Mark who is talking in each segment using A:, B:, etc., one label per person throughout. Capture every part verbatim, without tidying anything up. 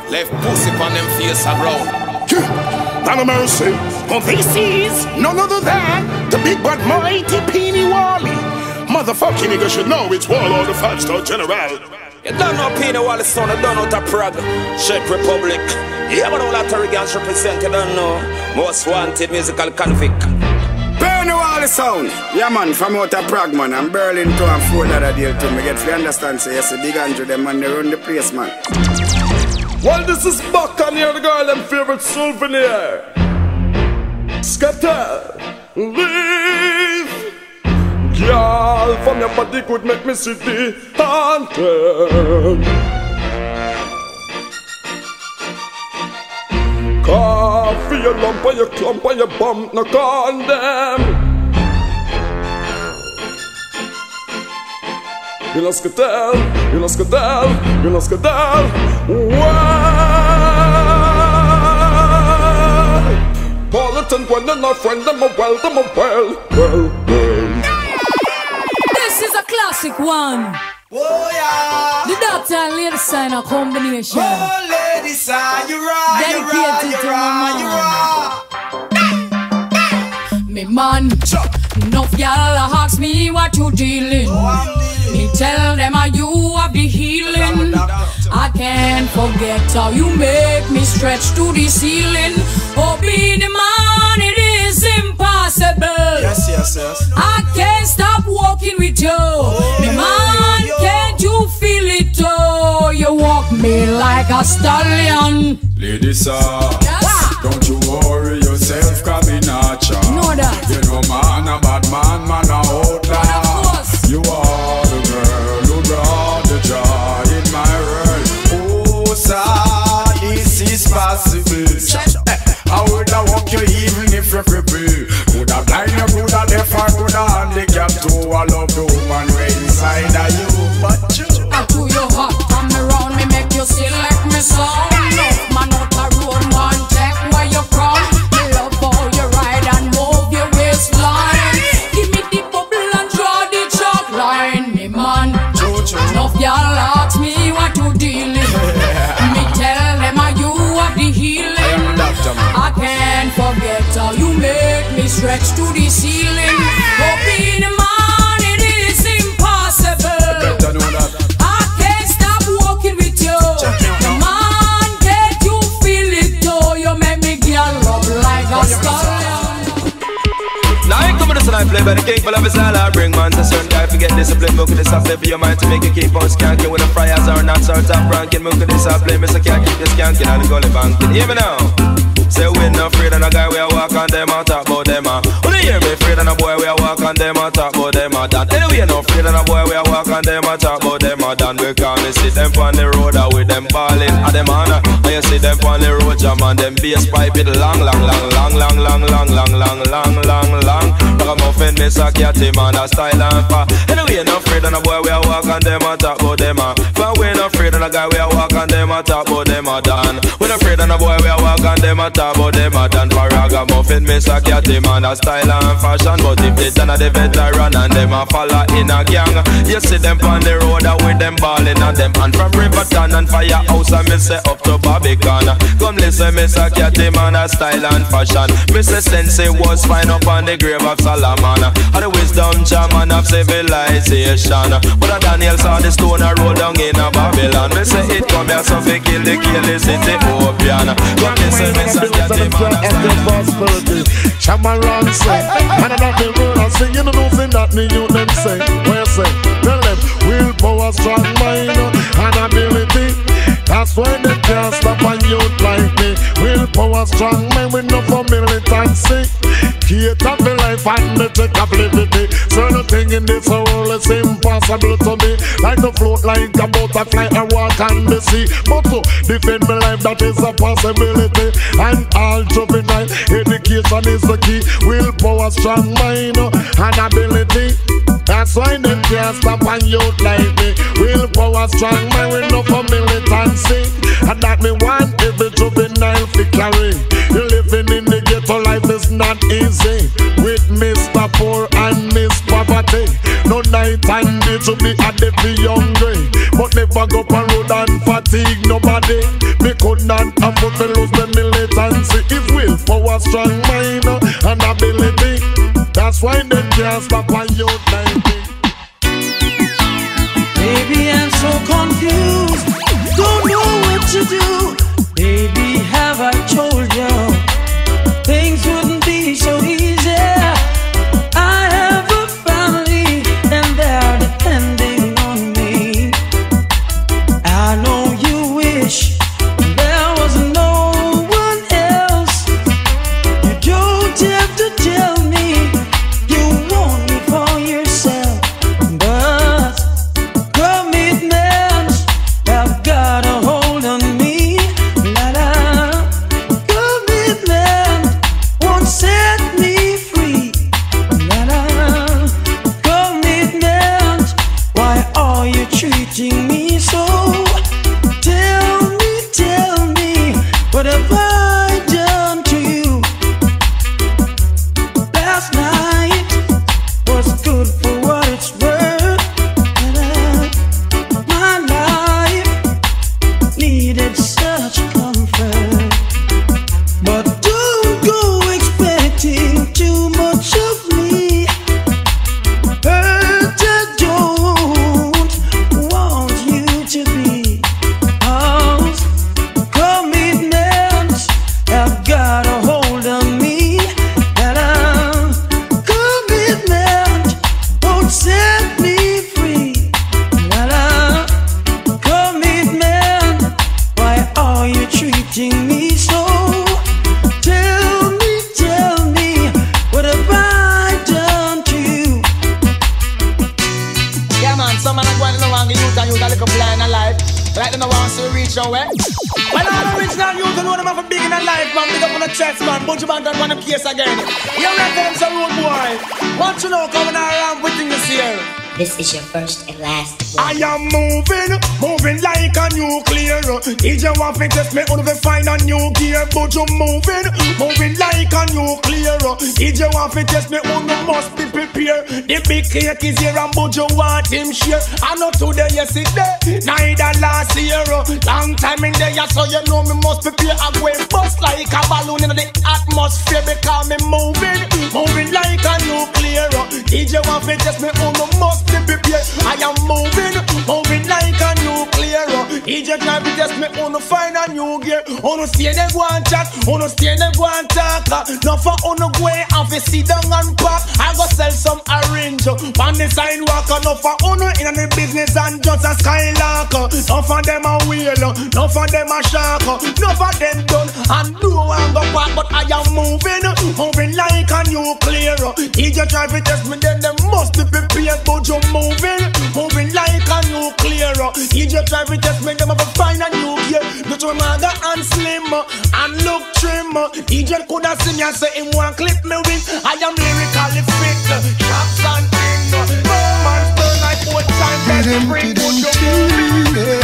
A: Left pussy on them face a ground.
B: Not a mercy. Oh, this is none other than the big but mighty Peeny Wally. Motherfucking nigga should know it's Warlord the five-star general.
A: You don't know Peeny Wally son, you don't know the Prague, Czech Republic. Yeah, but all that arrogance represent, you don't know. Most wanted musical convict.
C: Peeny Wally sound. Yeah man, from out of Prague man, I'm Berlin to and four that deal to me. Get to understand, say yes, a big Andrew them man, they run the place man.
D: Well, this is Buck and you're the girl and favorite souvenir. Scatter, leave. Girl, from your body could make me see the haunted. Coffee, your lump and your clump and your bump, no condemn. You know scatter, you know scatter, you know scatter. Well, Politan, when they're not friend, them a well, them a well, well, well.
E: This is a classic one.
F: Oh yeah.
E: The doctor and lady sign a combination.
F: Oh lady sign, you right,
E: dedicated
F: you right, you right, you right.
E: Me man, enough y'all ask me what you dealing.
F: Oh,
E: me tell them how you have the healing. I can't forget how you make me stretch to the ceiling. Oh, be the man, it is impossible.
F: Yes, yes, yes.
E: I can't stop walking with you.
F: Oh,
E: me man,
F: yo, yo.
E: can't you feel it? Oh, you walk me like a stallion.
G: Ladies, uh,
E: yes.
G: Don't you worry yourself, cause me not cha.
E: Know that.
G: You know man a bad man, man a outlaw. You are the girl who brought the joy in my world.
F: Oh, sir, this is possible.
G: I would have walk you even if you're free. Could have blind you, could have deaf, I could have handicap too. I love the woman right inside of you. But you
E: I do your heart, come around me, make you see like me song. Man out a road, man, check where you from. Me love how you ride and move your waistline. Give me the bubble and draw the chalk line. Me man, enough y'all ask me what you dealing. Me tell them how you have the healing. I can't forget how you make me stretch to the ceiling. Oh, be the man, it is impossible. I can't stop walking with you. The man, can't you feel it? Oh, you make me girl up like a stallion.
A: Now I come to this and I play by the king, but love is all I bring, man. So certain guy forget discipline, milk of this I play for your mind to make you keep on skanking. When the fryers are not sort of ranking, milk of this I play, mister can't keep you skanking on the gully banking. Hear me now. Say we not afraid of a guy we a walk on them and talk about them ah. When you hear me afraid of a boy we a walk on them and talk about them ah. That anyway not afraid of a boy we a walk on them and talk about them ah. Dan because me see them on the road ah with them balling at them ah. And you see them on the road jam and them bass pipe it long long long long long long long long long long long long. Ragamuffin me suck your team and a style and fa. Anyway not afraid of a boy we a walk on them and talk about them ah. But we not afraid of a guy we a walk on them and talk about them ah. Dan we not afraid of a boy we a walk on them and talk about them a done for ragamuffin, miss a cat him and a style and fashion. But if they done a the veteran and them a follow in a gang, you see them on the road with them balling and them. And from Riverton and Firehouse and me say up to Barbican. Come listen, miss a cat him and a style and fashion. Mister Sensei was fine up on the grave of Solomon and the wisdom chairman of civilization. But a Daniel saw the stone a roll down in a Babylon. Me say it come here so fi kill the kill the city opian. Come listen, miss a cat him and the
B: possibility. Chamaran say, and I the road I say, you know nothing that me you them say. Where say, tell them, willpower, strong mind, and ability. That's why they can't stop a youth like me. Willpower, strong mind with no for militancy. Create up the life and the take of liberty. Certain thing in this world is impossible to me. Like to float like a butterfly and walk on the sea. But to defend my life, that is a possibility. And all juvenile education is the key. Willpower, strong mind, and ability. That's why they can't stop a youth like me. Willpower, strong mind with no for militancy. And that me want every juvenile to carry. You living in the ghetto life is not easy. With Mister Poor and Miss Poverty. None night and day to be a devil hungry, but never go on road and fatigue nobody. Me could not afford to lose the militancy. If willpower, strong mind and ability, that's why they can't stop on you ninety.
H: Baby, I'm so confused, don't know what to do. Baby, have I told you things wouldn't be so easy? I have a family and they're depending on me. I know you wish there was no one else. You don't have to tell me you want me for yourself, but commitments have got a hold on me. La la, commitment won't set me free. La la, commitment, why are you treating me so? Tell me, tell me, what have I done to you? Last night was good for what it's worth. My life needed such comfort, but don't go expecting too much of me. Hurt, I don't want you to be. Cause commitments have got a hold on me. That a commitment won't set me free. That a commitment, why are you treating me so? Tell me, tell me, what have I done to you?
F: Yeah, man, some man are going to know and the youth and youth a little blind in life. Like they don't want to reach your way. When all the original youth know them have a big in their life, man, big up on the chest, man. Bunch of man don't want to case again. You reckon some road boy? Want you know coming around with things here?
I: This is your first and last
G: I am moving, moving like a nuclear. D J want to test me out of find a new gear, but you moving, moving like a nuclear. D J want to test me out, you must be prepared. The big cake is here and but you want him share. I know today, yesterday, neither last year. Long time in there, so you know me must prepare. I go bust like a balloon in the atmosphere because me moving, moving like a nuclear. D J want to test me out, you must be prepared. I am moving, moving like a nuclear. D J try to test me, wanna find a new gear. Wanna stay there go and chat, wanna stay there go and talk. Not for wanna go and fi sit down and pack. I go sell some orange on the sidewalk. Not for wanna in the business and just a skylark. Not for them a wheel, not for them a shark. Not for them done and do and go back. But I am moving, moving like a nuclear. D J try to test me, then they must be prepared. But you moving, moving like a nuclear. D J try to test me, them have to find a new gear. Don't you maga and slim and look trim. D J coulda seen me say him want clip me with. I am lyrically fit, shots and in. Moments burn like four times. Let's bring put your moving.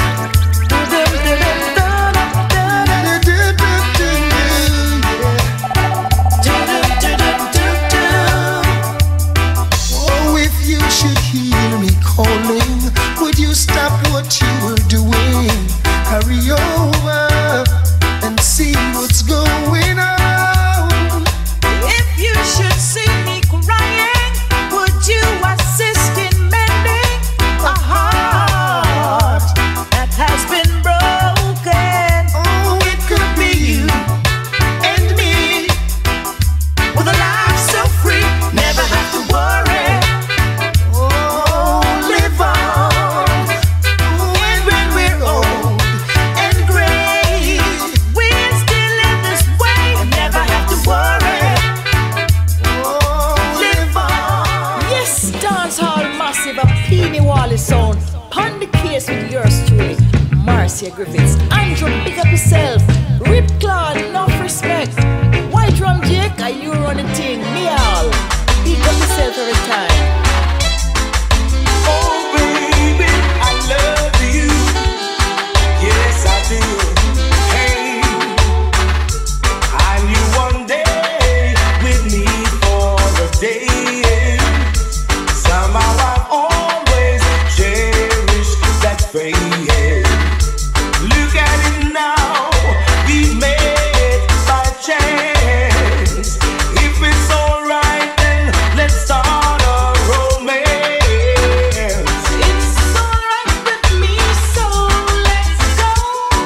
J: Oh, if you should hear me calling, would you stop what you were doing? Hurry over and see what's going on.
H: If you should see me crying, would you assist in mending a heart that has been broken?
J: Oh, it could be you
H: And me, with a life so free, never have to worry.
J: oh, live on.
H: And when we're old and gray, we'll still live this way and never have to worry.
J: Oh,
H: Live on. Yes, dancehall massive, a Peeny Wally sound. Pon the case with yours truly, Marcia Griffiths. Andrew, pick up yourself. Rip Claude, enough respect. White Drum Jake, are you running thing? Me all. Pick up yourself every time.
G: Oh baby, I love you. Yes I do. Hey, I knew one day with me for a day. Somehow I'm
K: fade. Look at it now, we made by chance. If it's alright, then let's start a romance.
L: It's alright with me, so let's go.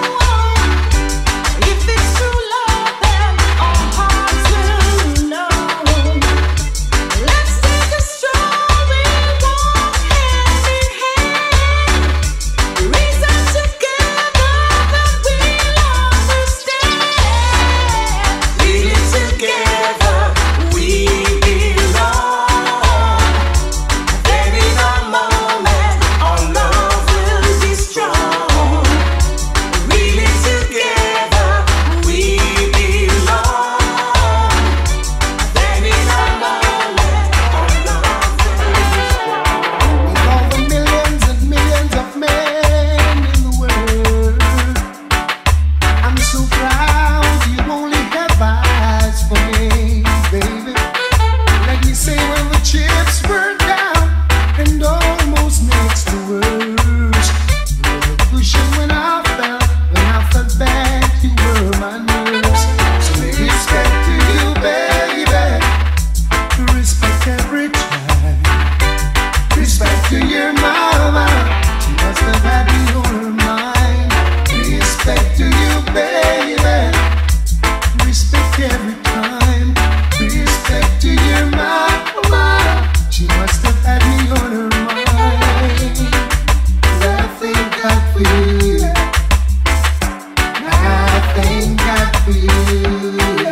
L: If it's true love, then our hearts will know. Let's take a stroll, we walk hand in hand. Reason together that we'll understand.
K: Really together we belong. Then in a moment our love will be strong. Really together we belong. Then in a moment our love will be strong.
J: With all the millions and millions of men in the world, I'm so proud you only have eyes for me, baby. Let me say when the chips were down and almost next to worse, you were pushing when I fell, when I fell back, you were my nurse. So respect to you, baby. Respect every time. Respect to your mama, she must have had me on her mind. Respect to you, baby. Respect every time. Respect to your mama, she must have had me on her mind. I thank God for you. I thank God for you.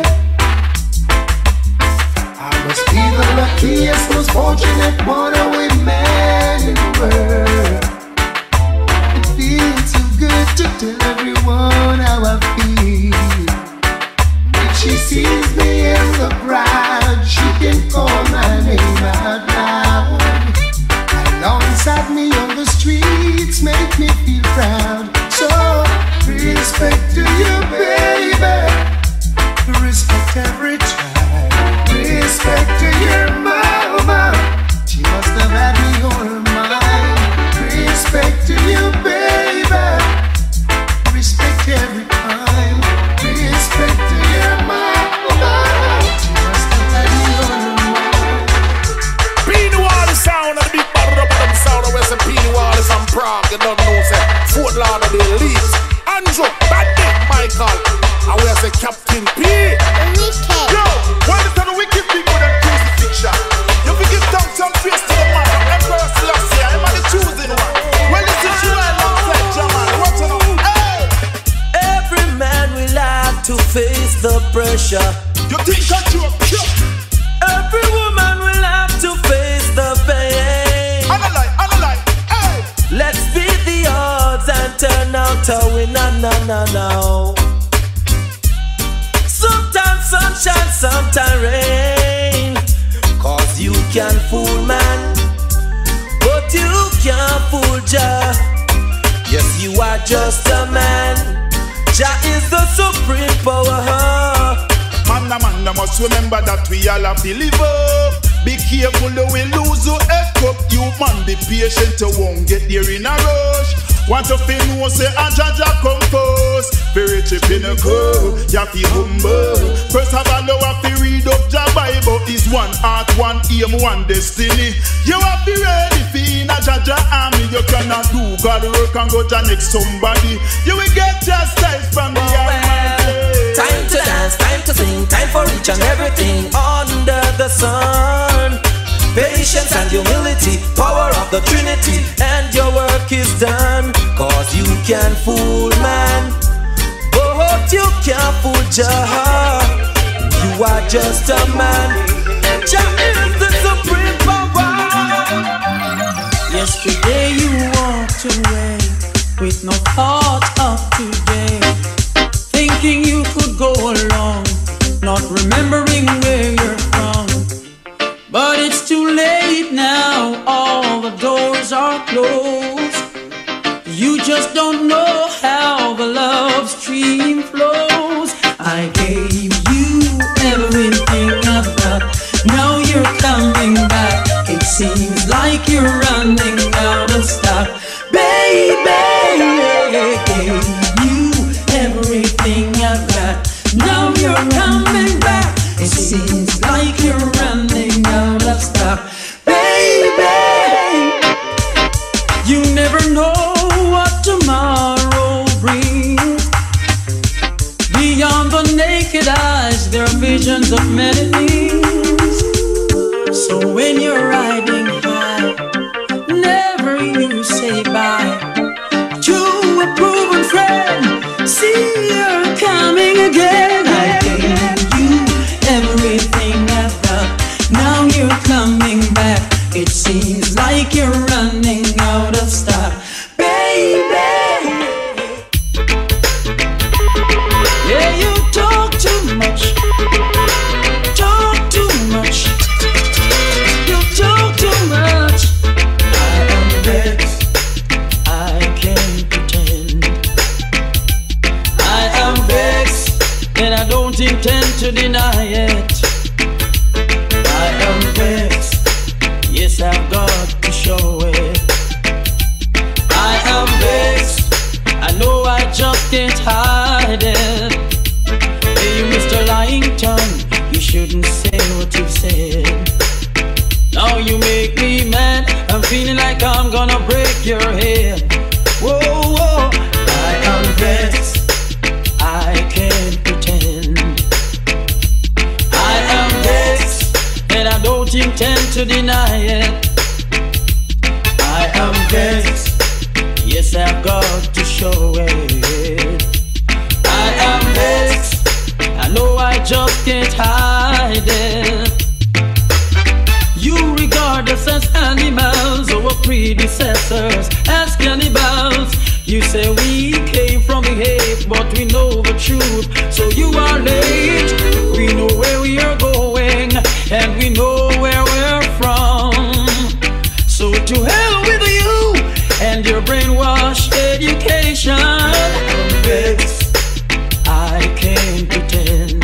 J: I must be the luckiest, most fortunate one of we men in the world. It feels so good to tell everyone how I feel. When she sees me in the crowd, she can call my name out loud. Alongside me on the streets, make me feel proud. So respect to you, baby. Respect every time. Respect to your mama, she must have had me on her mind. Respect to you, baby. Respect every time. Respect to your mama, she must have had me on her mind.
B: Peanut Wall sound and the big bottle of them sound of West and Peanut Wall is from Prague. You don't know, say Fort Lauderdale Leeds. Andrew, Bad Dick, Michael. And we say Captain P. Yo, why is that a wicked people that crucifixion? You forgive thanks and praise to the man of Emperor Selassie. I'm on the choosing one. Well, listen to you alongside Jamal. What's on? Hey!
H: Every man will have to face the pressure.
B: You think that you're pure?
H: Every woman will have to face the pain.
B: Analyze, analyze, hey!
H: Let's beat the odds and turn out a winner, no, no, no. Sometimes sunshine, sometimes rain. Cause you can fool man, but you can't fool Jah. Yes, you are just a man. Jah is the supreme power.
B: Man, a man, I must remember that we all have to live up. Be careful though we lose your head up. You man, be patient, you won't get there in a rush. Want to feel no say a Jaja come first. Spirit chip in a go, you have to humble. First of all, you have to read up Jah Bible. Is one heart, one aim, one destiny. You have to ready for in a Jaja army. You cannot do God work and go to next somebody. You will get chastised from the Almighty.
H: Time to dance, time to sing, time for each and everything under the sun. Patience and humility, power of the Trinity, and your work is done. Cause you can fool man, but you can't fool Jah. You are just a man. Jah is the supreme power.
L: Yesterday you walked away with no thought of today, thinking you could go along, not remembering where you're from. But it's too late now, all the doors are closed. You just don't know how the love stream flows. I gave you everything I've got, now you're coming back. It seems like you're running out of stock, baby. never know what tomorrow brings. Beyond the naked eyes, there are visions of many things. So when you're riding high, never you say bye to a proven friend. See you're coming again. I gave you everything I felt. Now you're coming back. It seems like you're running out of stock, baby. Yeah, you talk too much. Talk too much. You talk too much. I am vexed. I can't pretend. I am vexed, and I don't intend to deny it. I am vexed. Yes, I've got to show it. I am vexed. I know I just can't hide it. Hey, Mister Lyington, you shouldn't say what you've said. Now you make me mad. I'm feeling like I'm gonna break your head. Whoa, whoa. I am vexed. I can't pretend. I am vexed, and I don't intend to deny it. I am vexed. Yes, I've got to show it. I am vexed. I know I just can't hide it. You regard us as animals, our predecessors as cannibals. You say we came from the hate, but we know the truth. So you are late. We know where we are going, and we know where we're from. So to hell with you and your brainwashed education. I'm vexed. I can't pretend.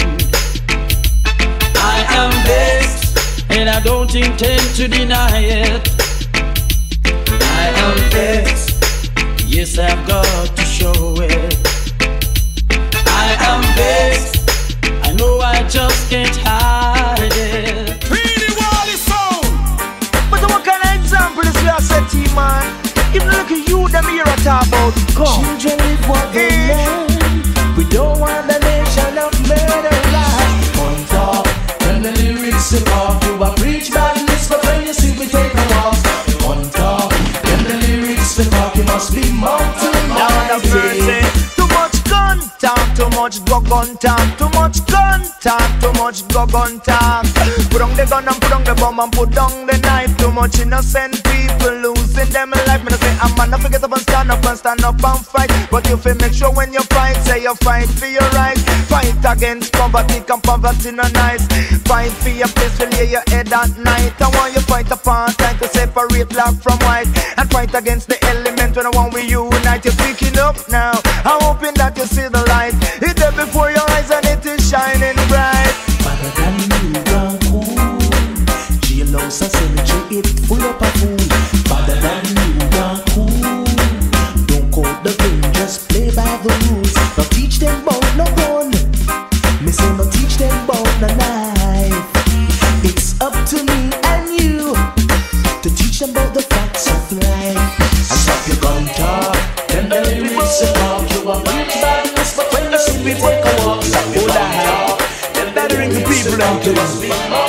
L: I am vexed, and I don't intend to deny it. I am vexed. Yes, I've got to show it. I am vexed. I know I just can't hide it.
F: Pretty Wally sound. But what kind of example is your set team, man? Even look at you, them here at talk about. Come.
K: Children live what they learn. We don't want the nation of murderers. On top, when the lyrics are off, you are preach badness, but when you see we take a walk. On top, when the lyrics are off, you must be mountain.
F: Too much gun talk, too much go gun talk, too much gun talk, too much go gun talk. Put on the gun and put on the bomb and put on the knife. Too much innocent people losing them life. Me no say I'm man, forget up and stand up and stand up and fight. But you feel make sure when you fight, say you fight for your right. Fight against poverty, and poverty no nice. Fight for your place, to lay your head at night. I want you fight apart, time to separate black from white, and fight against the element when I want we unite. You're picking up now, I'm hoping that you see the light. It's there before your eyes and it is shining bright.
K: Better than you gone cool. Jailhouse a cemetery, it full up a fool. Better than you gone cool. Don't code the game, just play by the rules. Now teach them about no gun. Me say no teach them about no knife. It's up to me and you to teach them about the facts of life. And stop your gun talk. Then the lyrics are talk. You are preach badness, but when you see me take a walk, stop your gun talk. Then the lyrics are talk. You must be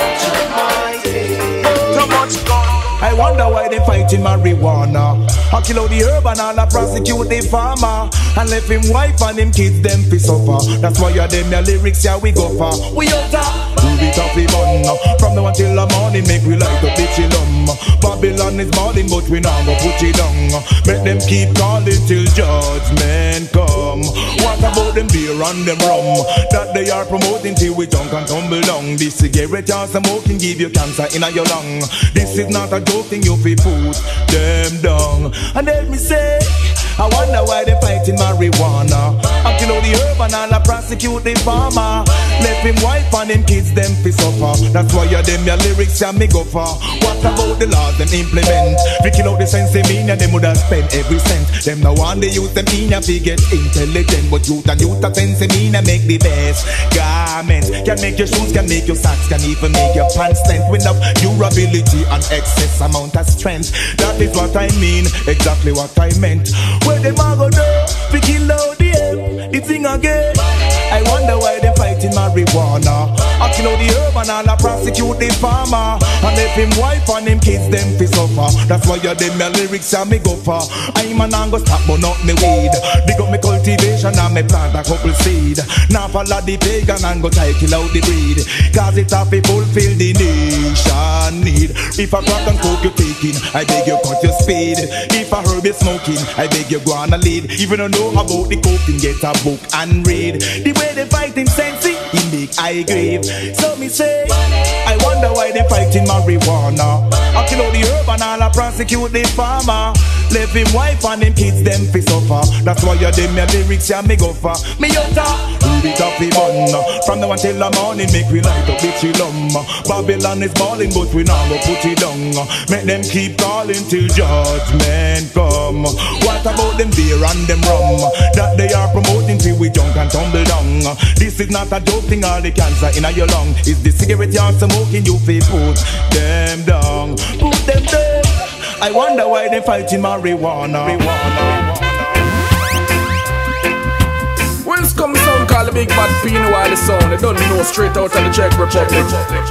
F: Too much gun.
M: I wonder why they fighting marijuana. I kill out the herb and all I prosecute the farmer, and left him wife and him kids them fi suffer. That's why you them your lyrics yeah we go for. We out top, move it off the bun. From now until the morning make we light up the chillum. Babylon is balling but we now go put it down. Make them keep calling till judgment come. What about them beer and them rum that they are promoting till we junk and tumble down? This cigarette and smoking give you cancer in your lung. This is not a joking, you fi put them down. And let me say, I wonder why they fighting marijuana. I kill all the herb and all the prosecute the farmer. Left him wife and him kids them fi suffer. That's why you them your lyrics and me go for. What about the laws them implement? We kill out the sense of meaning, them woulda spend every cent. Them no one they use them in fi get intelligent. But youth and youth a sense of meaning make the best garments. Can make your shoes, can make your socks, can even make your pants tent. With enough durability and excess amount of strength. That is what I mean, exactly what I meant. Where them a go do? We kill out the air, the thing again. I wonder why they fighting marijuana. I kill out the herb and all I prosecute the farmer. And if him wife and him kids them fi suffer. That's why you them my lyrics and me go for. I'm a non go stop but not me weed. Dig up me cultivation and me plant a couple seed. Now follow the pagan and go try kill out the breed. Cause it have to fulfill the nation need. If a crack and coke you taking, I beg you cut your speed. If a herb is smoking, I beg you go on a lead. Even don't know about the coking, get a book and read. The way they fighting sensei, he make I grieve. So me say, I wonder why they fighting marijuana. I kill out the herb and all I prosecute the farmer. Left him wife and him kids them fi suffer. That's why you them your lyrics and me go for. Me yuta, rule it up the bun. From now until the morning make we light up the chillum. Babylon is balling but we now go put it down. Make them keep calling till judgment come. What about them beer and them rum that they are promoting till we junk and tumble down? This is not a joke thing, all the cancer in your lung. Is the cigarette you're smoking you fi put them down. Put them down. I wonder why they fighting marijuana.
D: When's come sound called the Big Bad Pino while the sound? They don't know straight out of the Czech Republic.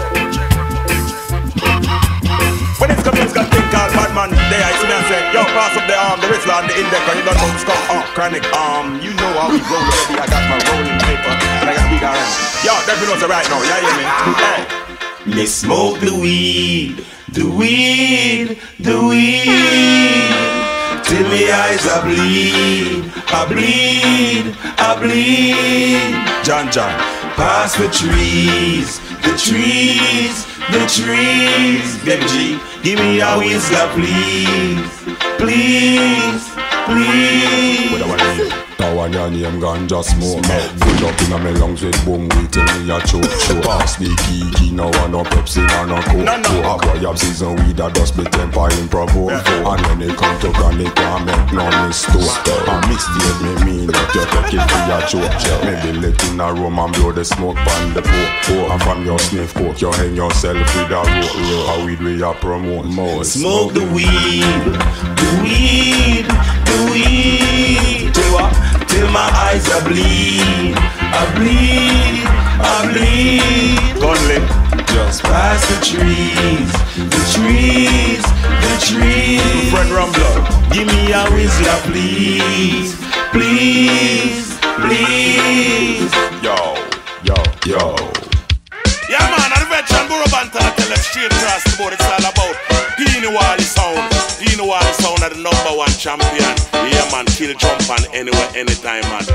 N: When it's come, it's got thing called Batman. There I see me and say, yo, pass up the arm, the wrist and the index, and you don't know it's called oh, chronic arm. You know how we roll already. I got my rolling paper, and I got big R M. Yo, that we know so right now, you hear me? Hey. Me smoke the weed, the weed, the weed, till me eyes are bleed, I bleed, I bleed. John John, pass the trees, the trees, the trees. Baby G, give me a whistler, please, please, please. What I want to do?
O: Now and your name ganja smoke. Full up in a me lungs with boom weed till me a choke. Pass the key, key now and no Pepsi and no Coke. No, no. A boy have season weed that just be temper in provoke. And when they come to chronic and make no mistake. And mistake me mean that you take it for your choke. Maybe let in a room and blow the smoke pan the poke. And from your sniff coke you hang yourself with a rope. A weed we a promote more.
N: Smoke the weed, the weed, the weed. Till what? Till my eyes are bleed, I bleed, I bleed. Gunley, just pass the trees, the trees, the trees. Fred Rumbler, give me a whistler, please, please, please.
O: Yo, yo, yo.
N: Yeah man, I'm the veteran Burro Banton. I tell them straight across the board, it's all about Pino Wally sound. Pino Wally sound are the number one champion. Yeah man, kill, jump and anywhere, anytime man.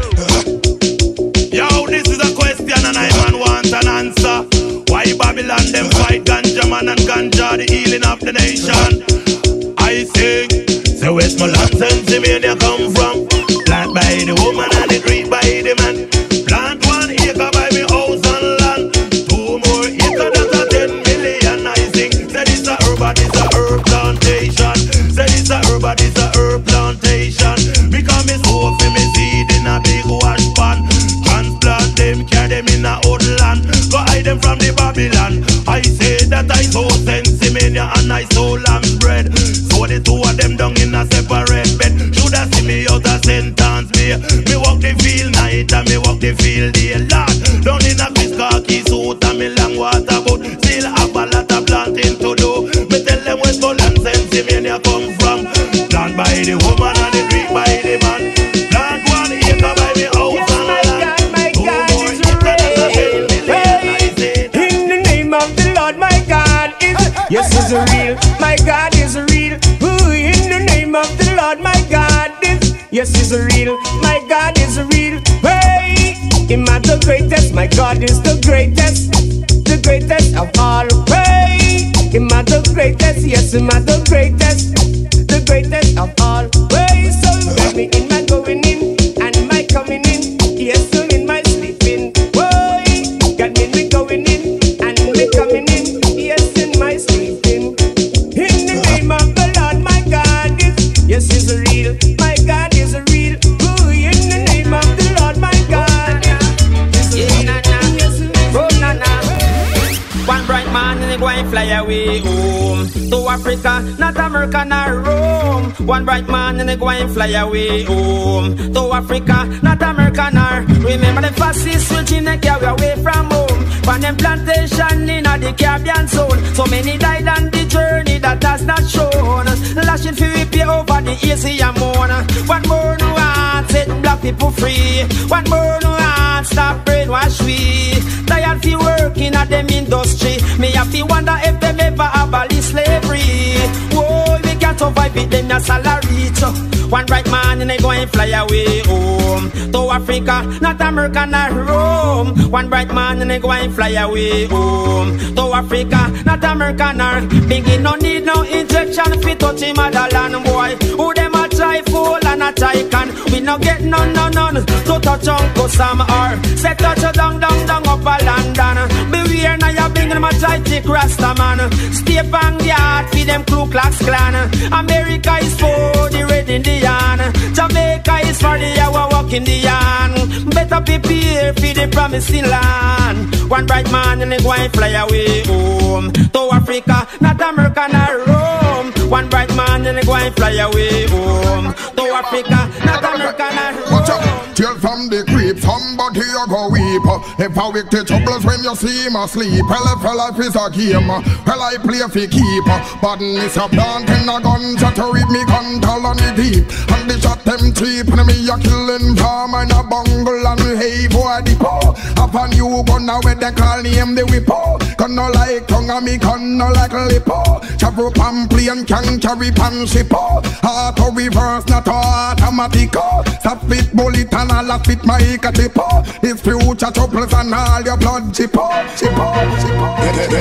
N: Yo, this is a question and I man want an answer. Why Babylon them fight ganja man and ganja, the healing of the nation? I sing, so where's my land Sensimania come from? Plant by the woman and the tree by the man. Plant one acre by me house and land. Two more acre, that's a ten million. I sing, say this a herb, this a herb plantation. Say this a herb, this a herb plantation. Because me sow for me seed in a big wash pan. Transplant them, carry them in a old land. Go hide them from the Babylon. I say that I sow Sensimania and I sow lamb's bread. So the two of them down in a separate bed. Shoulda see me out a sentence me. Me walk the field night and me walk the field day. Lord, down in a fish khaki suit and me long water boat. Still have a lot of planting to do. Me tell them where Skull and Sensimania come from. Plant by the woman and the tree by the man. Plant one acre by the house and land. Two more acre than a ten million. I say
P: in the name of the Lord, my God is yes is real. My God is real. Ooh, in the name of the Lord, my God is yes is real. My God is real. Hey, him are the greatest. My God is the greatest, the greatest of all. Hey, him are the greatest. Yes, him are the greatest, the greatest of all. Hey, so let me in my going in and my coming in. Yes, so in my sleeping. real. My God is real. Ooh, in the name of the Lord, my God. Yeah, na na. Oh, na na.
Q: One bright man and they go and fly away home to Africa, not America nor Rome. One bright man and they go and fly away home to Africa, not America nor. Remember the fascists switching the carry away from home. From them plantation in the Caribbean zone. So many died on the journey that has not shown. Lashing for repair over the easy and moan. One more no heart set black people free. One more no heart stop brainwash we. Tired fi working at them industry. Me have to wonder if them ever abolish slavery. Whoa, we can't survive with them na salary. So one bright man and they go and fly away home to Africa, not America nor Rome. One bright man and they go and fly away home to Africa, not America nor. Biggie no need no injection fi touch him motherland boy. Who them a try fool and a try can. We no get none none none to touch Uncle Sam or say touch a down down down up a London. Beware now you bring them a try take Rasta man. Stay bang the heart fi them Ku Klux Klan. America is for the red Indian. Jamaica is for the hour walk Indian. Better prepare for the promising land. One bright man and they go and fly away home to Africa, not America nor Rome. One bright man and they go and fly away home to Africa, not America nor Rome.
B: Till from the creep, somebody you go weep. Never wake the troubles when you see him asleep. Well, if life is a game, well, I play for keep. But miss a plant in a gun, shot to read me gun, tall on the deep. And they shot them cheap, and me a killing farm and a bungle and hey boy the po. Upon you gonna where they call name the whippo. Gun no like tongue and me gun no like lippo. Chavro pampley and can carry pan shippo. Auto reverse, not automatic. Stop it bullet and all of it my tipo. It's future troubles and all your blood chippo. Chippo, chippo.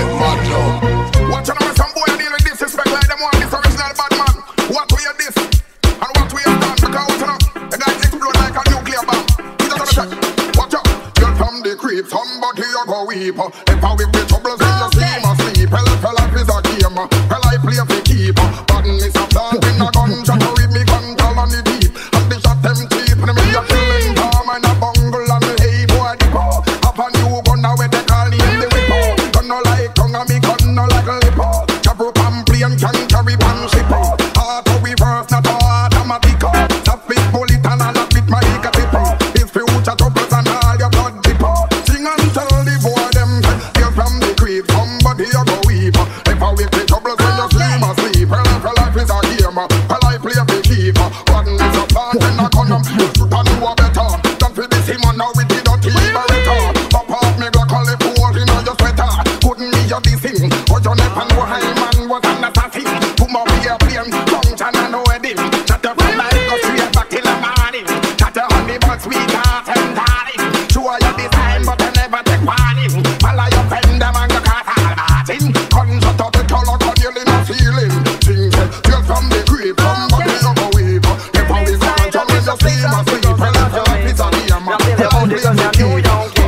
B: Watch out, some boy deal with disrespect like them want this original bad man. What we are this and what we have done. Because watch out, the guys explode like a nuclear bomb. Watch out, you're from the creep, somebody you go weep. If I whip the troubles when you see him asleep. Hell, if life is a game, hell I play for keep. But miss a plant in a gun, shot to read me gun, tall on the deep. And they shot them cheap, and me a killing farm and a bungle and hey boy the po. Upon you gonna where they call him the whippo. Gun no like tongue and me gun no like lippo. Chavro pampley and can carry pan shippo. Auto reverse, not automatic. Stop it, bullet and all of it my tipo. It's future troubles and all your blood tipo. Sing and tell the boy them feel from the creep, somebody you go weep. If I wake the troubles when you sleep asleep. Well, if life is a game, well I play for keep. One is a plant and a condom. You should know better. Don't feel this him and now with the dirty beretta. Pop off me glock all the pool in your sweater. Couldn't be your this thing. Or your neck and no high man was an assassin. Come up here playing function and no wedding. Shut up from my go straight back till the morning. Shut up on the bus sweetheart and darling. Sure you design but I never take warning. Follow your friend them and you cause all Martin. Come shut up the color con you in a feeling. Things feel from the creep, somebody you go weep. If I was on jump in the sleep or sleep. Well if your life is a game, well I'm playing the game.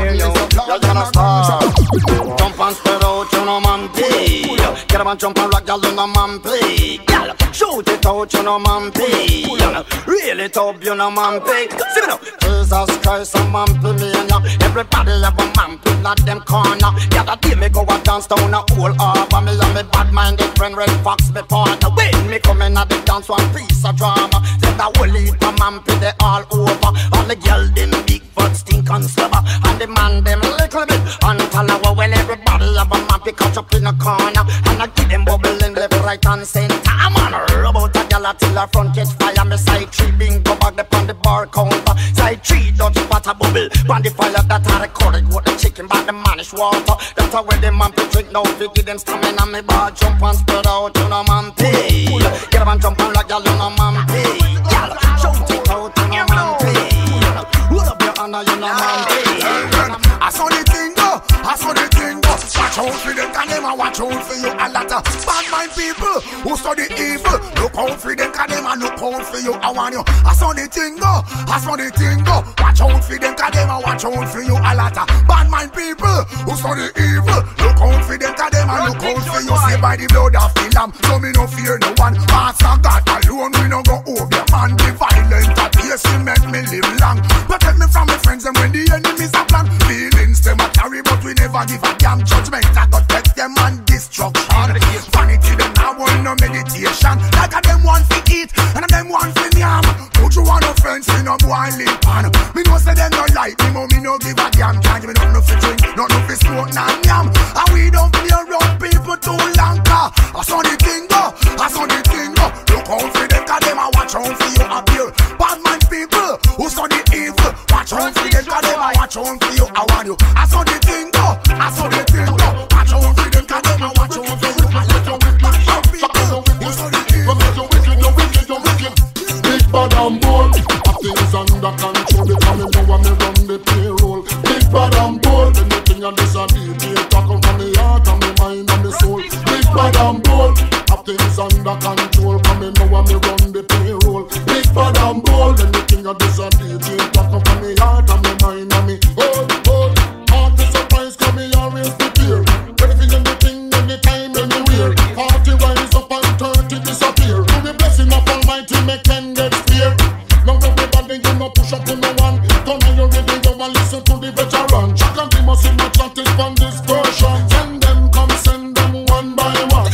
R: Jump and spread out, you know man play. Get up and jump and rock, y'all you know man play. Y'all shoot it out, you know man play. Y'all reel it up, you know man play. See me now. Jesus Christ, a man play me and ya. Everybody have a man play, not them corner. Yeah, that day me go a dance down a whole harbor. Me and me bad-minded friend Red Fox me partner. When me come in at the dance, one piece of drama. Said that whole heap of man play, they all over. All the girl them big fat stink and slobber. And the man them little bit and follow. Well, everybody have a man pick catch up in a corner. And I give them bubbling left, right and center. I'm on a robot, a gal till her front catch fire. Me side three bingo bag up on the bar counter. Side three dirty pot a bubble. On the fire that I recorded with the chicken by the manish water. That's how where the man pick drink now. Fi give them stamina, me bar jump and spread out, you know man play. Get up and jump and like y'all, you know man play. Y'all shout it out, you know man play. Roll up your hand, you know man play.
B: I saw the thing go, I saw the thing go. Watch out for them, can them a watch out for you. A lot of bad mind people who study evil. Look out for them, can them a look
S: out for you, I want you. I saw the thing go, I saw the thing go. Watch out for them, cause them a watch out for you. A lot of bad mind people who saw the evil. Look out for them, cause them a look out for you. Say by the blood of the lamb, so me no fear no one. Master God alone, we no go over your man. The violent at yes, he make me live long. Protect me from my friends and when the enemies are plan. Feelings them a carry, but we never give a damn. Judgment I got take them and destruction. Vanity them now want no meditation. Like a them want to eat and a them want to yam. Put you on offense, we no boy live on. Me no say them no like me, but me no give a damn. Can't give me nothing for drink, nothing for smoke, nah yam. And we don't play around people too long. I saw the thing go, I saw the thing go. Look out for them, cause them a watch out for you appear. Bad man people who saw the evil. Watch out for them, cause them a watch out for you. I want you. I saw the thing go, I saw the thing go. Watch out for them, cause them a watch out for you. I let you with my people who saw the evil.
B: You're wicked, you're wicked, you're wicked. Big bad and bold, things under control. Because me know when me run the payroll. Big bad and bold, anything I this a detail. Talk from me heart and me mind and me soul. Big bad and bold, things under control. Because me know when me run the payroll. Big bad and bold, anything I this a detail. Talk from me heart and me mind and me hold, hold. Heart is surprise, cause me always prepare. Ready for anything, anytime, anywhere. Party rise up and thirty disappear. To the blessing of Almighty, make ten get fear. Now everybody you no push up to no one. Don't know you ready, you want listen to the veteran. Check and they must see my chanting from this version. Send them, come send them one by one.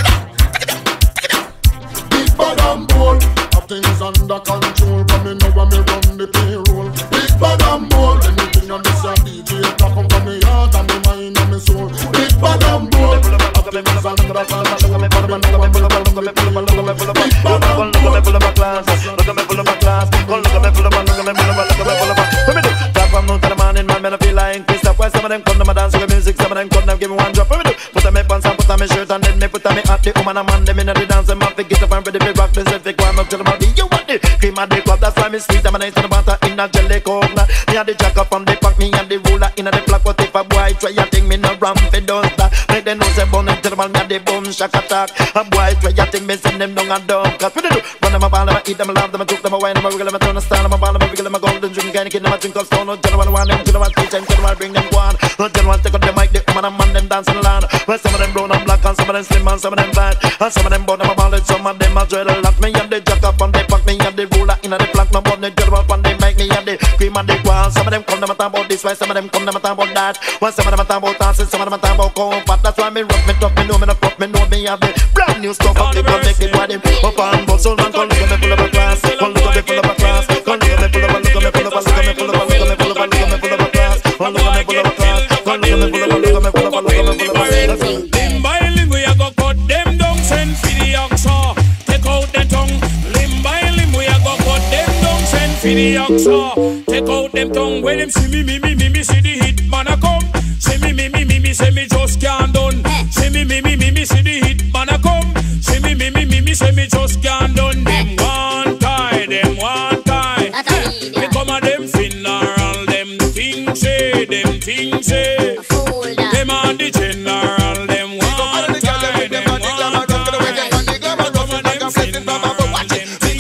B: Big bad and bold, have things under control. But me know when me run the payroll. Big bad and bold, anything on this a D J. Talk from me heart and me mind and me soul. Big bad and bold, have things under control. But me know when me run the payroll. Big bad and bold. Look at me full of a class, look at me full of a class. Look at me full of a, look at me full of a, look at me full of a. Let me do. Top from noon to the morning, man, I feel like Christoph. Why some of them come to my dance with music, some of them come to give me one drop. Let me do. Put on me pants and put on me shirt and then me put on me hat. The woman and man, them in the dance, them have to get up and ready to rock. This if they go up to the body, you want it. Cream of the club, that's why me sweet. I'm a nice in the butter in a jelly coke. Me and the jacker from the pack, me and the ruler in the block. But if a boy try a thing, me no ramp it don't stop. Make them know say bone and tell them me and the boom shock attack. A boy try a thing, me send them down and down. Cause what they do? Run them a ball, them a eat them, a laugh them, a cook them, a wine them, a wiggle them, a turn a style them, a ball them, a wiggle them, a golden drink, kind of kid them, a drink of stone. No general one, them general teach them, general bring them one. No general take out the mic, the woman and man them dancing land. Well, some of them brown and black and some of them slim and some of them fat. And some of them bought them a ball, some of them a dreadlock. Me and the jacker from the pack, me and the ruler in the flank. No more the general one, they make me and the cream and the wall. Some of them come them a talk about this way, some of them come them a talk about that. Well, some of them a talk about dancing, some of them a talk about comfort. That's why me rock me top, me know me no pop, me know me have the brand new stuff up the blood, make the body up and bust. So man, come look at me full of a class, come look at me full of a class, come look at me full of a, look at me full of a, look at me full of a, look at me full of a, look at me full of a class, come look at me full of a class, come look at me full of a, look at me full of a, look at me full of a.
T: Limb by limb we a go cut them down, send for the oxa, take out the tongue. Limb by limb we a go cut them down, send for the oxa, take out them tongue. When them see me, me, me, me, me, see the hit man a come. See me, me, me, me, me, say me just can't done. See me, me, me, me, me, see the hit man a come. See me, me, me, me, me, say me just can't done. Them one tie, them one tie. Me come a them funeral, them things say, them things say. Them a the general, them one tie, them one tie. Come a them funeral, them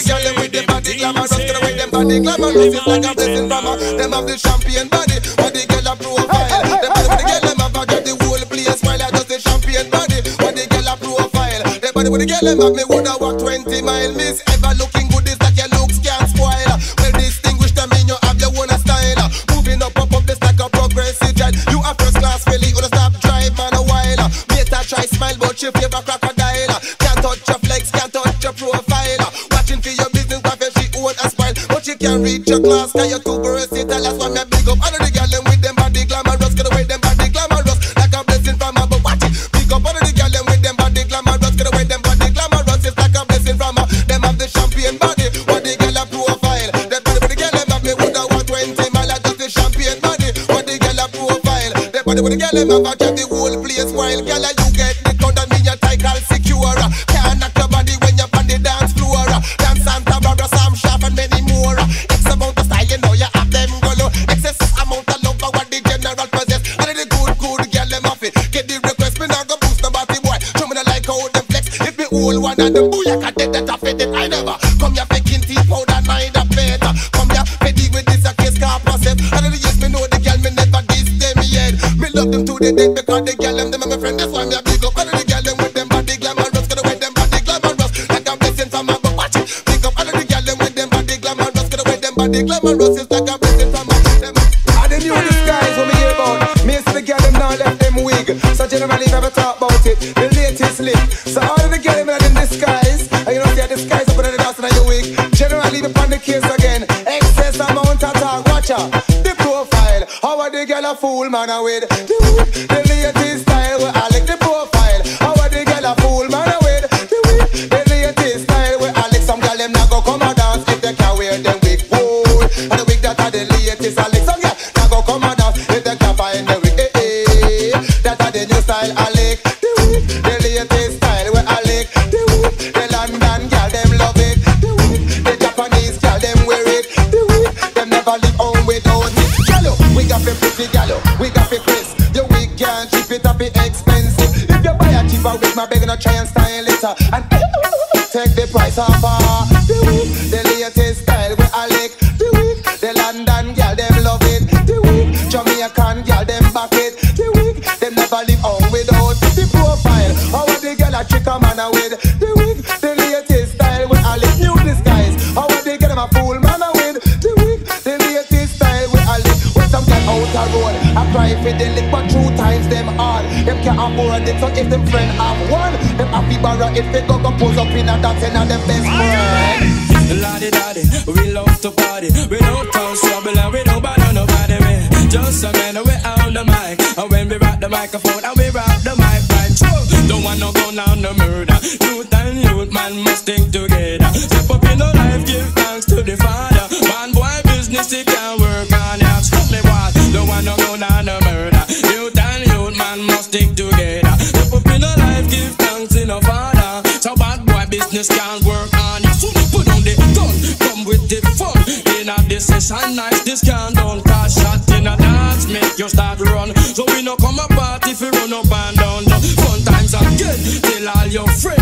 U: body glamorous, it's like a blessing from her. Them have the champion body, but the girl a profile. Them body with the girl, them have got the whole place while I just the champion body, but the girl a profile. Them body with the girl, them have me woulda walk twenty mile. Miss ever looking good is like your looks can't spoil. Well distinguished, I mean you have your own style. Moving up, up, up, this like a progressive jet. You a first class filly, you stop drive man a while. Mate a try smile, but she favor crocodile. Can't touch your flex, can't touch your profile. Watching for your business, profit she own a smile, but she can't reach your class, cause you're too versatile. That's why me big up all of the girl them with them body glamorous, get away them body glamorous, like a blessing from above. Watch it, big up all of the girl them with them body glamorous, get away them body glamorous, it's like a blessing from her. Them have the champion body, what the girl a profile. Them body with the girl them have me woulda walk twenty mile, I just the champion body, what the girl a profile. Them body with the girl them have got the whole place while girl you get the count and me your title secure. Can't knock your body when you're on the dance floor. Dance Santa Barbara, Sam Sharp and many more. X amount of style, you know you have them go low. Excess amount of love for what the general possess. And the good, good girl them off it. Get the request, me not go boost the body boy. Show me the like how them flex. If me old one and the booyah can take that off it, I never come here for body glamorous, it's like a blessing from a them.
F: And the new disguise when we hear about me and the girl them now left them wig. So generally never talk about it. The latest lick. So all of the girl them in disguise, and you know see a disguise up under the dust and your wig. Generally leave upon the case again. Excess amount of talk, watch out. The profile, how are the girl a fool man a with? The wig, the latest style where I like the profile. How are the girl a fool man a with? The wig, the latest style where I like some girl them not go come a dance if they can wear them wig. Whoa, and the wig that are the latest I like some girl not go come a dance if they can find the wig. Eh, eh, that are the new style I like. The wig, the latest style where I like. The wig, the London girl them love it. The wig, the Japanese girl them wear it. The wig, them never leave home without it. Gallo, we got the pretty gallo, we got the Chris. Your wig can't cheap it up, it expensive. If you buy a cheaper wig, my begging to try and style it uh, and take the price off. Uh, the wig, the latest style where I like. The wig, the London girl them love it. The wig, Jamaican girl them back it. The wig, them never leave home without the profile. How are the girl a trick a man a with? The wig, the latest style where I like. New disguise. How are they get them a fool man a with? The wig, the latest style where I like. When some get out a road, I cry for the lick, but two times them all. Them can't afford it, so if them friend have one, them happy borrow if they go go pose up in a dance and them best friend.
C: Lottie daddy, we love to party. We don't cause trouble and we don't bother nobody. We just a man, we on the mic. And when we rock the microphone and we rock the mic right through. Don't want no go down the murder. Youth and youth man must stick together. Step up in the life, give thanks to the Father. Man boy business, he can't work on it. Stop me what? Don't want no go down the murder. Youth and youth man must stick together. Step up in the life, give thanks to the Father. So bad boy business can't work on it. So put on the gun, come with the fun. In a this session nice, this can't done. Cause shot in a dance, make you start run. So we no come a party if you run up and down. The fun times again, tell all your friends.